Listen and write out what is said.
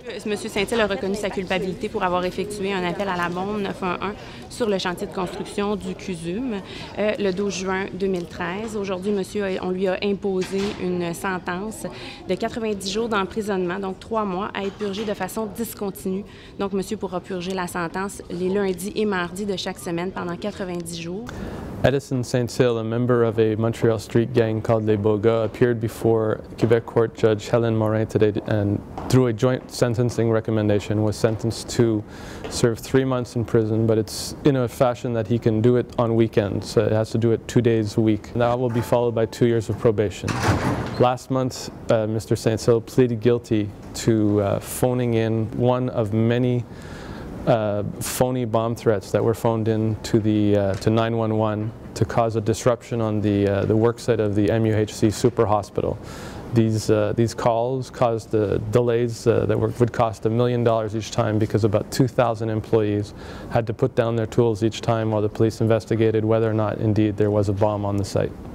Monsieur Saint-Hilaire a reconnu sa culpabilité pour avoir effectué un appel à la bombe 911 sur le chantier de construction du CUSUM le 12 juin 2013. Aujourd'hui, on lui a imposé une sentence de 90 jours d'emprisonnement, donc 3 mois, à être purgé de façon discontinue. Donc, monsieur pourra purger la sentence les lundis et mardis de chaque semaine pendant 90 jours. Edison Saint-Hilaire, a member of a Montreal street gang called Les Beaux Gars, appeared before Quebec Court Judge Hélène Morin today and through a joint sentencing recommendation was sentenced to serve 3 months in prison, but it's in a fashion that he can do it on weekends. So it has to do it 2 days a week. That will be followed by 2 years of probation. Last month, Mr. Saint-Hilaire pleaded guilty to phoning in one of many phony bomb threats that were phoned in to 911 to cause a disruption on the worksite of the MUHC Super Hospital. These calls caused delays that would cost $1 million each time because about 2,000 employees had to put down their tools each time while the police investigated whether or not indeed there was a bomb on the site.